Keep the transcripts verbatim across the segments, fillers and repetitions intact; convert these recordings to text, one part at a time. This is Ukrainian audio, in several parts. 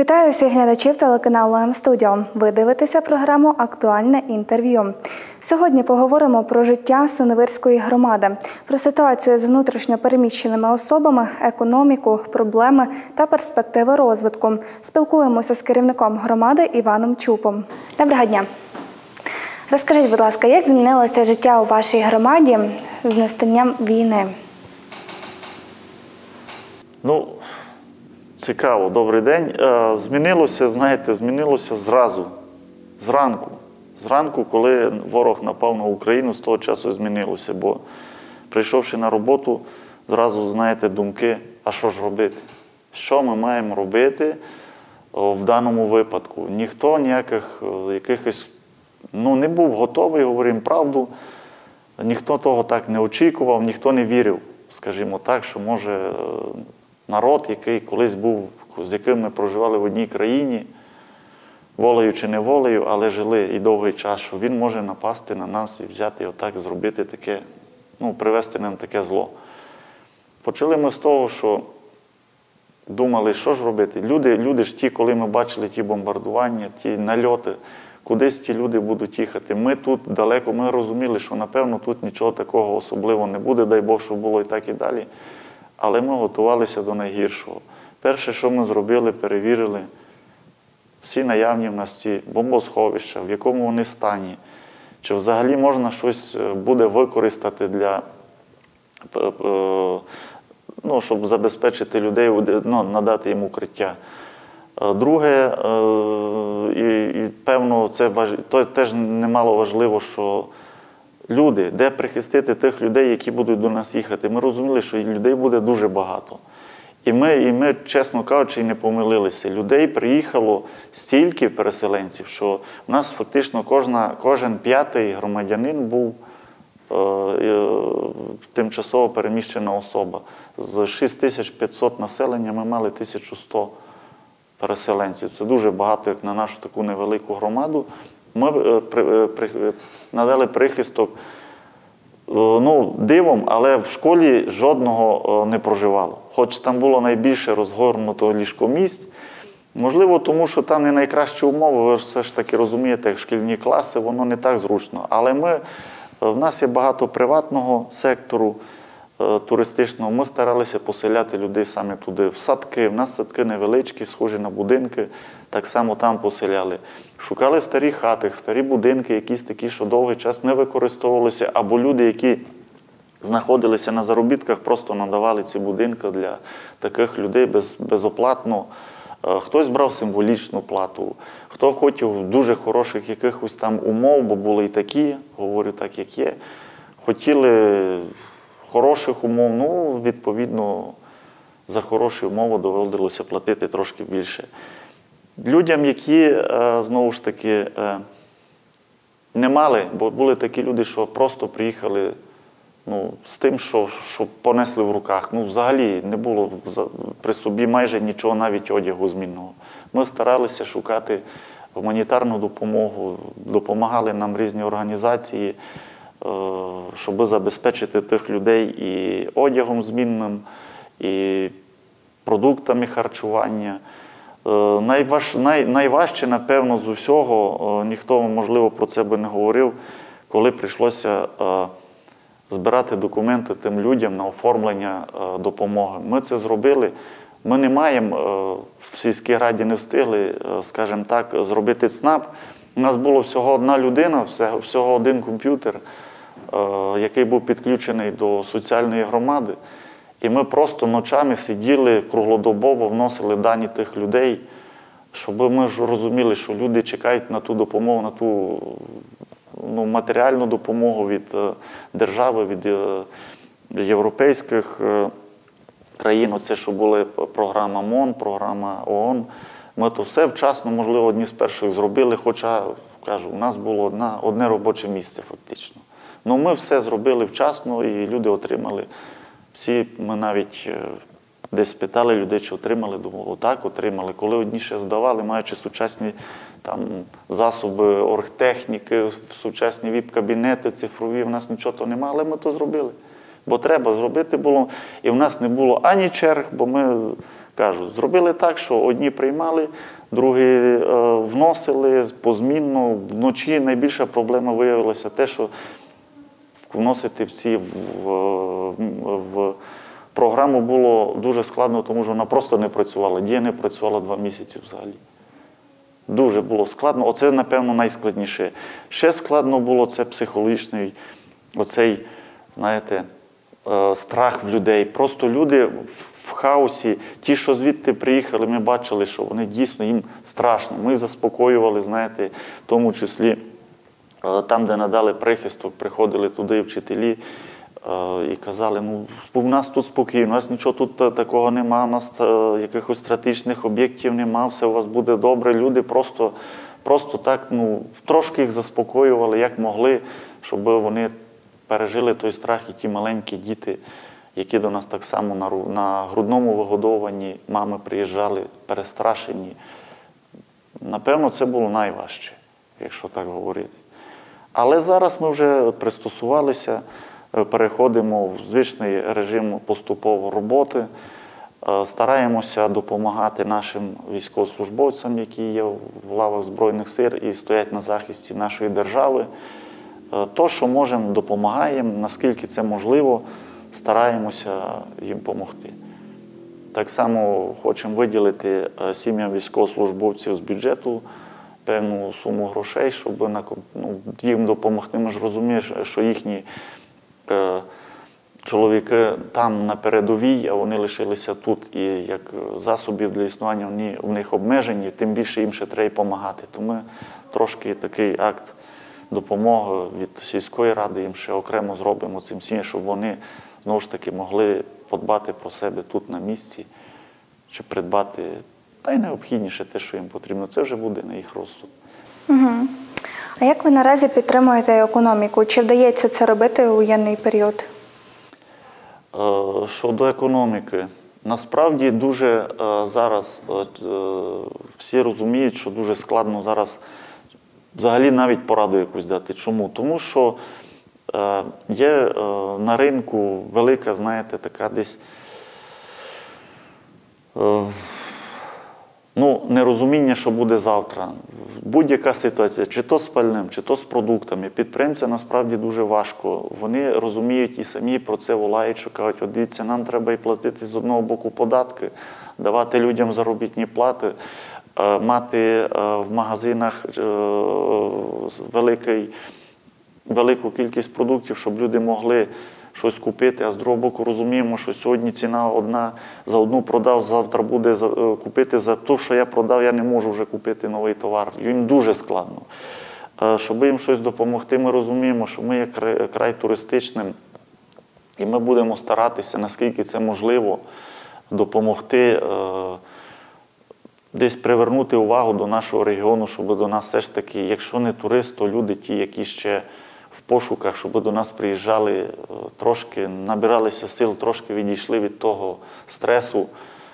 Вітаю всіх глядачів телеканалу М-студіо. Ви дивитеся програму «Актуальне інтерв'ю». Сьогодні поговоримо про життя Синевирської громади, про ситуацію з внутрішньо переміщеними особами, економіку, проблеми та перспективи розвитку. Спілкуємося з керівником громади Іваном Чупом. Доброго дня! Розкажіть, будь ласка, як змінилося життя у вашій громаді з настанням війни? Ну, цікаво, добрий день. Змінилося, знаєте, змінилося зразу, зранку. Зранку, коли ворог напав на Україну, з того часу змінилося, бо прийшовши на роботу, зразу, знаєте, думки, а що ж робити? Що ми маємо робити в даному випадку? Ніхто ніяких, якихось, ну, не був готовий, говоримо правду, ніхто того так не очікував, ніхто не вірив, скажімо так, що може народ, який колись був, з яким ми проживали в одній країні, волею чи не волею, але жили і довгий час, що він може напасти на нас і взяти отак, зробити таке, ну, привести нам таке зло. Почали ми з того, що думали, що ж робити. Люди, люди ж ті, коли ми бачили ті бомбардування, ті нальоти, кудись ті люди будуть їхати. Ми тут далеко, ми розуміли, що, напевно, тут нічого такого особливого не буде, дай Бог, щоб було і так і далі. Але ми готувалися до найгіршого. Перше, що ми зробили, перевірили всі наявні в нас ці бомбосховища, в якому вони стані, чи взагалі можна щось буде використати для, ну, щоб забезпечити людей, ну, надати їм укриття. Друге, і, і певно, це то теж немало важливо, що люди, де прихистити тих людей, які будуть до нас їхати. Ми розуміли, що людей буде дуже багато. І ми, і ми, чесно кажучи, і не помилилися. Людей приїхало стільки переселенців, що в нас фактично кожна, кожен п'ятий громадянин був е, е, тимчасово переміщена особа. З шість тисяч п'ятсот населення ми мали тисячу сто переселенців. Це дуже багато, як на нашу таку невелику громаду. Ми е, при, при, надали прихисток, ну, дивом, але в школі жодного не проживало. Хоч там було найбільше розгорнуто ліжкомісць. Можливо, тому що там не найкращі умови, ви ж все ж таки розумієте, як шкільні класи, воно не так зручно. Але ми, в нас є багато приватного сектору туристичного, ми старалися поселяти людей саме туди, в садки. В нас садки невеличкі, схожі на будинки, так само там поселяли. Шукали старі хати, старі будинки, якісь такі, що довгий час не використовувалися, або люди, які знаходилися на заробітках, просто надавали ці будинки для таких людей без, безоплатно. Хтось брав символічну плату, хто хотів дуже хороших якихось там умов, бо були і такі, говорю так, як є. Хотіли хороших умов, ну, відповідно, за хороші умови доводилося платити трошки більше. Людям, які, знову ж таки, не мали, бо були такі люди, що просто приїхали, ну, з тим, що, що понесли в руках. Ну, взагалі не було при собі майже нічого, навіть одягу змінного. Ми старалися шукати гуманітарну допомогу, допомагали нам різні організації, щоб забезпечити тих людей і одягом змінним, і продуктами харчування. Найваж, най, найважче, напевно, з усього, ніхто, можливо, про це би не говорив, коли прийшлося збирати документи тим людям на оформлення допомоги. Ми це зробили. Ми не маємо, в сільській раді не встигли, скажімо так, зробити ЦНАП. У нас було всього одна людина, всього один комп'ютер, який був підключений до соціальної громади. І ми просто ночами сиділи, круглодобово вносили дані тих людей, щоб ми ж розуміли, що люди чекають на ту допомогу, на ту, ну, матеріальну допомогу від держави, від європейських країн. Оце, що була програма МОН, програма ООН. Ми то все вчасно, можливо, одні з перших зробили, хоча, кажу, у нас було одна, одне робоче місце фактично. Ну, ми все зробили вчасно і люди отримали. Всі, ми навіть десь спитали людей, чи отримали, думали, отак отримали. Коли одні ще здавали, маючи сучасні там засоби оргтехніки, сучасні віп-кабінети, цифрові, в нас нічого то немає, але ми то зробили. Бо треба зробити було. І в нас не було ані черг, бо ми Кажу, зробили так, що одні приймали, другі е, вносили позмінно. Вночі найбільша проблема виявилася те, що вносити в ці в, в, в програму було дуже складно, тому що вона просто не працювала. Дія не працювала два місяці взагалі. Дуже було складно. Оце, напевно, найскладніше. Ще складно було це психологічний, оцей, знаєте, страх в людей. Просто люди в хаосі, ті, що звідти приїхали, ми бачили, що вони дійсно, їм страшно. Ми заспокоювали, знаєте, в тому числі там, де надали прихисток, приходили туди вчителі і казали, ну, у нас тут спокійно, у нас нічого тут такого нема, у нас якихось стратегічних об'єктів нема, все у вас буде добре. Люди просто, просто так, ну, трошки їх заспокоювали, як могли, щоб вони пережили той страх, і ті маленькі діти, які до нас так само на, на грудному вигодовуванні, мами приїжджали перестрашені. Напевно, це було найважче, якщо так говорити. Але зараз ми вже пристосувалися, переходимо в звичний режим поступово роботи, стараємося допомагати нашим військовослужбовцям, які є в лавах Збройних сил і стоять на захисті нашої держави. То, що можемо, допомагаємо, наскільки це можливо, стараємося їм допомогти. Так само хочемо виділити сім'ям військовослужбовців з бюджету певну суму грошей, щоб ну, їм допомогти. Ми ж розуміємо, що їхні е, чоловіки там на передовій, а вони лишилися тут. І як засобів для існування вони, в них обмежені, тим більше їм ще треба допомагати. Тому трошки такий акт допомоги від сільської ради їм ще окремо зробимо цим сім'ям, щоб вони знову ж таки могли подбати про себе тут на місці, чи придбати найнеобхідніше те, що їм потрібно. Це вже буде на їх розсуд. Угу. А як ви наразі підтримуєте економіку? Чи вдається це робити у воєнний період? Е, щодо економіки. Насправді дуже е, зараз е, всі розуміють, що дуже складно зараз взагалі навіть пораду якусь дати. Чому? Тому що е, є е, на ринку велика, знаєте, така десь е, ну, нерозуміння, що буде завтра. Будь-яка ситуація, чи то з пальним, чи то з продуктами. Підприємцям насправді дуже важко. Вони розуміють і самі про це волають, що кажуть, от дивіться, нам треба і платити з одного боку податки, давати людям заробітні плати, мати в магазинах великий, велику кількість продуктів, щоб люди могли щось купити, а з другого боку розуміємо, що сьогодні ціна одна, за одну продав, завтра буде купити за те, що я продав, я не можу вже купити новий товар. Їм дуже складно. Щоб їм щось допомогти, ми розуміємо, що ми є край, край туристичним, і ми будемо старатися, наскільки це можливо, допомогти, десь привернути увагу до нашого регіону, щоб до нас все ж таки, якщо не турист, то люди ті, які ще в пошуках, щоб до нас приїжджали, трошки набиралися сил, трошки відійшли від того стресу,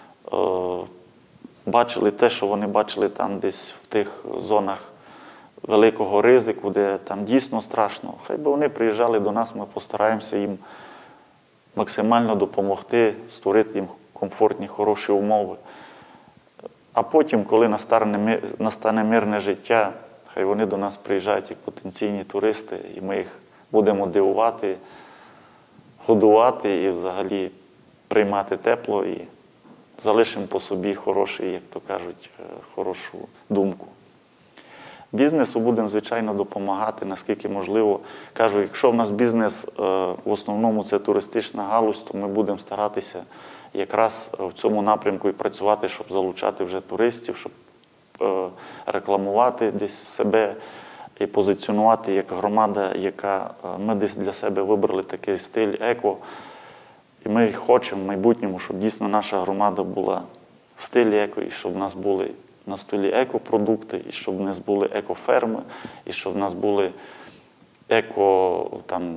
бачили те, що вони бачили там десь в тих зонах великого ризику, де там дійсно страшно. Хай би вони приїжджали до нас, ми постараємося їм максимально допомогти, створити їм комфортні, хороші умови. А потім, коли настане, настане мирне життя, хай вони до нас приїжджають як потенційні туристи, і ми їх будемо дивувати, годувати і взагалі приймати тепло і залишимо по собі хороший, як то кажуть, хорошу думку. Бізнесу будемо, звичайно, допомагати, наскільки можливо. Кажу, якщо в нас бізнес в основному це туристична галузь, то ми будемо старатися якраз в цьому напрямку і працювати, щоб залучати вже туристів, щоб рекламувати десь себе і позиціонувати як громада, яка ми десь для себе вибрали такий стиль еко. І ми хочемо в майбутньому, щоб дійсно наша громада була в стилі еко, і щоб в нас були на столі екопродукти, і щоб в нас були екоферми, і щоб в нас були еко там,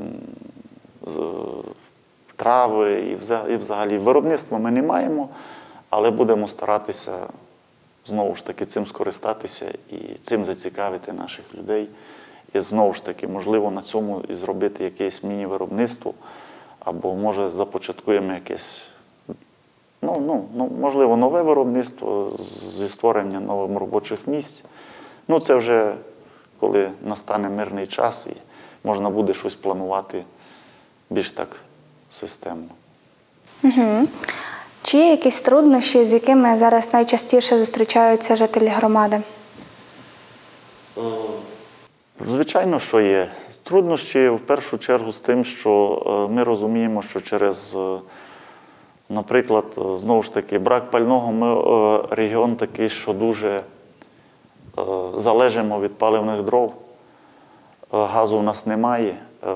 трави, і взагалі виробництва ми не маємо, але будемо старатися знову ж таки цим скористатися і цим зацікавити наших людей. І знову ж таки, можливо, на цьому і зробити якесь міні-виробництво, або, може, започаткуємо якесь Ну, ну, ну, можливо, нове виробництво зі створенням нових робочих місць. Ну, це вже коли настане мирний час і можна буде щось планувати більш так системно. Угу. Чи є якісь труднощі, з якими зараз найчастіше зустрічаються жителі громади? Звичайно, що є. Труднощі в першу чергу з тим, що ми розуміємо, що через, наприклад, знову ж таки, брак пального, ми регіон такий, що дуже залежимо від паливних дров, газу в нас немає,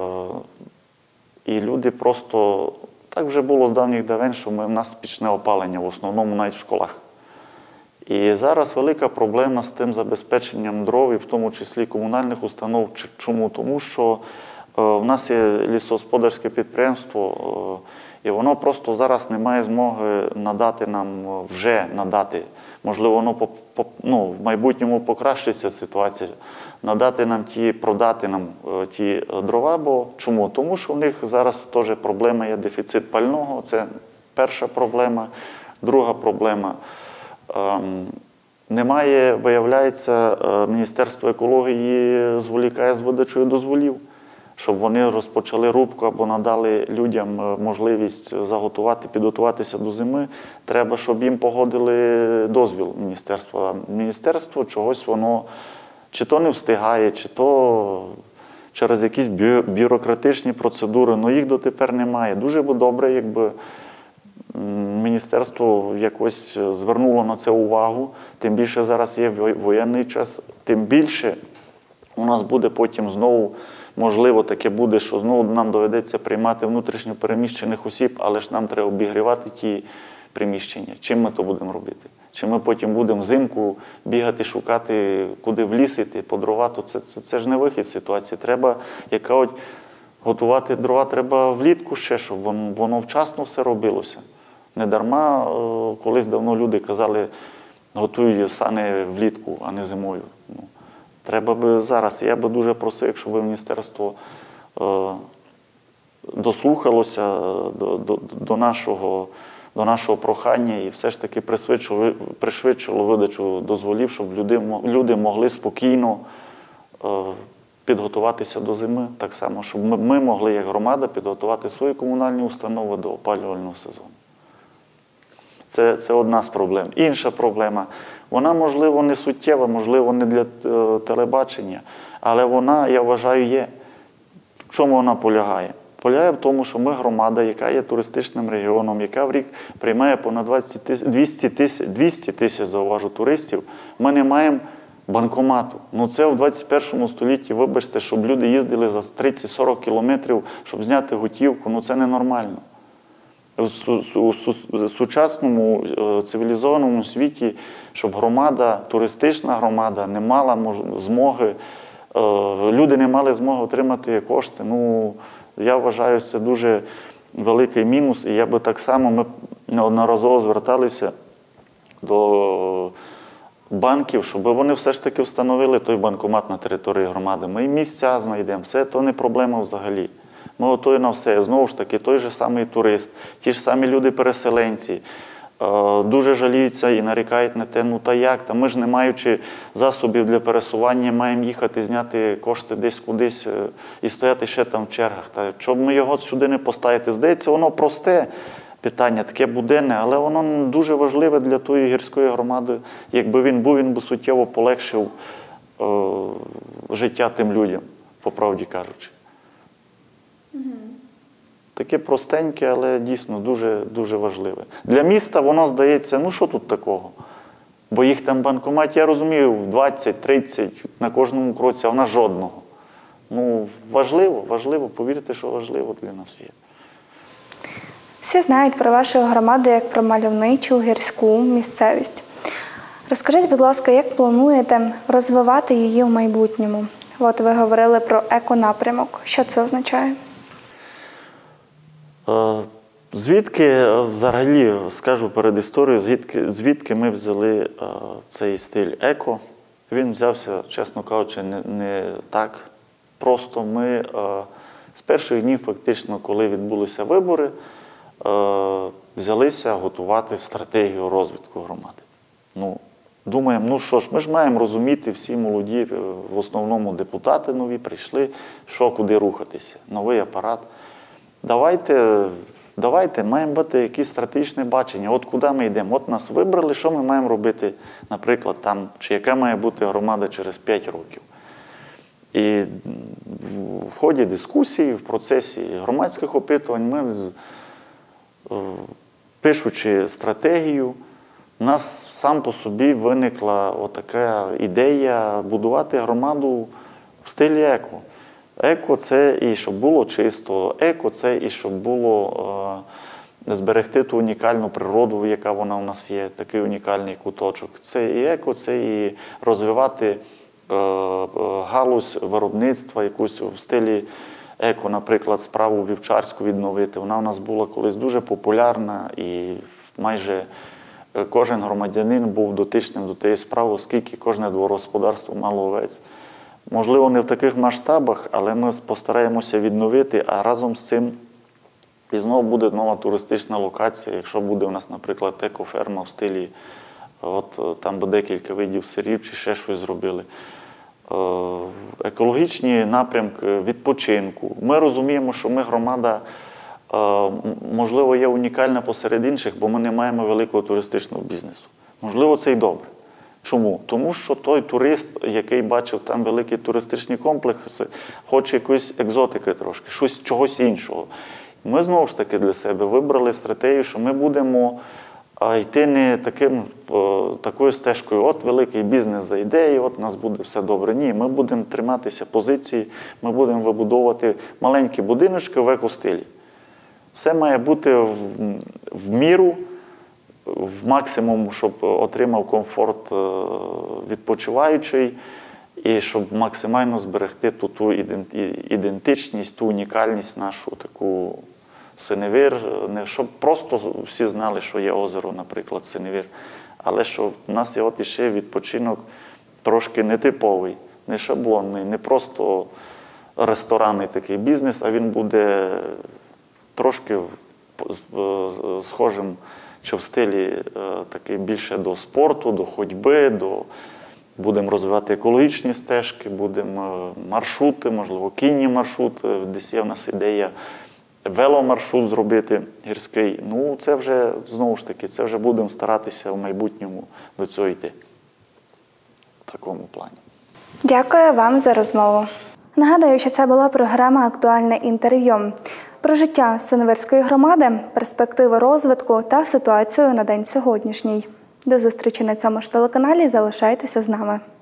і люди просто, так вже було з давніх давен, що ми, в нас пічне опалення, в основному навіть в школах. І зараз велика проблема з тим забезпеченням дров, і в тому числі комунальних установ. Чому? Тому що в нас є лісогосподарське підприємство, і воно просто зараз не має змоги надати нам, вже надати, можливо, воно по, по, ну, в майбутньому покращиться ситуація, надати нам ті, продати нам ті дрова. Бо чому? Тому що в них зараз теж проблема є дефіцит пального, це перша проблема. Друга проблема – немає, виявляється, Міністерство екології зволікає з видачею дозволів, щоб вони розпочали рубку або надали людям можливість заготувати, підготуватися до зими. Треба, щоб їм погодили дозвіл міністерства. Міністерство чогось воно чи то не встигає, чи то через якісь бюрократичні процедури, але їх дотепер немає. Дуже би добре, якби міністерство якось звернуло на це увагу, тим більше зараз є воєнний час, тим більше у нас буде потім знову, можливо, таке буде, що знову нам доведеться приймати внутрішньо переміщених осіб, але ж нам треба обігрівати ті приміщення. Чим ми то будемо робити? Чи ми потім будемо взимку бігати, шукати, куди в ліс іти, по дрова, то це, це, це ж не вихід з ситуації. Треба, яка от, готувати дрова треба влітку ще, щоб воно, воно вчасно все робилося. Не дарма, колись давно люди казали, готують сани влітку, а не зимою. Ну, треба би зараз, я би дуже просив, якщо б міністерство е, дослухалося до, до, до, нашого, до нашого прохання і все ж таки пришвидшило, пришвидшило видачу дозволів, щоб люди, люди могли спокійно е, підготуватися до зими, так само, щоб ми, ми могли, як громада, підготувати свої комунальні установи до опалювального сезону. Це, це одна з проблем. Інша проблема, вона, можливо, не суттєва, можливо, не для телебачення, але вона, я вважаю, є. В чому вона полягає? Полягає в тому, що ми громада, яка є туристичним регіоном, яка в рік приймає понад двісті тисяч, двісті тисяч, зауважу, туристів, ми не маємо банкомату. Ну це в двадцять першому столітті, вибачте, щоб люди їздили за тридцять-сорок кілометрів, щоб зняти готівку, ну це ненормально. В сучасному цивілізованому світі, щоб громада, туристична громада не мала змоги, люди не мали змоги отримати кошти. Ну, я вважаю, це дуже великий мінус. І я би так само, ми неодноразово зверталися до банків, щоб вони все ж таки встановили той банкомат на території громади. Ми і місця знайдемо, все, то не проблема взагалі. Ми готові на все. Знову ж таки, той же самий турист, ті ж самі люди-переселенці дуже жаліються і нарікають на те, ну та як, та ми ж не маючи засобів для пересування, маємо їхати, зняти кошти десь кудись і стояти ще там в чергах. Та щоб ми його сюди не поставити? Здається, воно просте питання, таке буденне, але воно дуже важливе для тої гірської громади. Якби він був, він би суттєво полегшив е, життя тим людям, по правді кажучи. Таке простеньке, але дійсно дуже, дуже важливе. Для міста воно здається, ну що тут такого? Бо їх там банкомат, я розумію, двадцять-тридцять на кожному кроці, а вона жодного. Ну, важливо, важливо, повірте, що важливо для нас є. Всі знають про вашу громаду як про мальовничу гірську місцевість. Розкажіть, будь ласка, як плануєте розвивати її в майбутньому? От ви говорили про еконапрямок. Що це означає? Звідки, взагалі, скажу перед історією, звідки, звідки ми взяли цей стиль еко? Він взявся, чесно кажучи, не, не так просто. Ми з перших днів, фактично, коли відбулися вибори, взялися готувати стратегію розвитку громади. Ну, думаємо, ну що ж, ми ж маємо розуміти, всі молоді, в основному депутати нові, прийшли, що, куди рухатися, новий апарат. Давайте, давайте, маємо бути якісь стратегічне бачення, от куди ми йдемо, от нас вибрали, що ми маємо робити, наприклад, там, чи яка має бути громада через п'ять років. І в ході дискусії, в процесі громадських опитувань ми, пишучи стратегію, у нас сам по собі виникла отака ідея будувати громаду в стилі еко. Еко – це і щоб було чисто, еко – це і щоб було е, зберегти ту унікальну природу, яка вона у нас є, такий унікальний куточок. Це і еко, це і розвивати е, галузь виробництва, якусь в стилі еко, наприклад, справу вівчарську відновити. Вона у нас була колись дуже популярна і майже кожен громадянин був дотичним до тієї справи, оскільки кожне дворогосподарство мало овець. Можливо, не в таких масштабах, але ми постараємося відновити, а разом з цим і знову буде нова туристична локація, якщо буде у нас, наприклад, екоферма в стилі, от там би декілька видів сирів чи ще щось зробили. Екологічні напрямки відпочинку. Ми розуміємо, що ми громада, можливо, є унікальна посеред інших, бо ми не маємо великого туристичного бізнесу. Можливо, це й добре. Чому? Тому що той турист, який бачив там великі туристичні комплекси, хоче якоїсь екзотики трошки, щось, чогось іншого. Ми знову ж таки для себе вибрали стратегію, що ми будемо йти не таким, такою стежкою, от великий бізнес зайде і от у нас буде все добре. Ні, ми будемо триматися позиції, ми будемо вибудовувати маленькі будиночки в екостилі. Все має бути в, в міру, в максимум, щоб отримав комфорт відпочиваючий і щоб максимально зберегти ту, ту ідентичність, ту унікальність нашу таку Синевир. Не щоб просто всі знали, що є озеро, наприклад, Синевир, але що в нас є от іще відпочинок трошки нетиповий, не шаблонний, не просто ресторанний такий бізнес, а він буде трошки схожим чи в стилі такий більше до спорту, до ходьби, до... будемо розвивати екологічні стежки, будемо маршрути, можливо, кінні маршрути, десь є в нас ідея веломаршрут зробити гірський. Ну, це вже, знову ж таки, це вже будемо старатися в майбутньому до цього йти. В такому плані. Дякую вам за розмову. Нагадую, що це була програма «Актуальне інтерв'ю» про життя Синевирської громади, перспективи розвитку та ситуацію на день сьогоднішній. До зустрічі на цьому ж телеканалі. Залишайтеся з нами.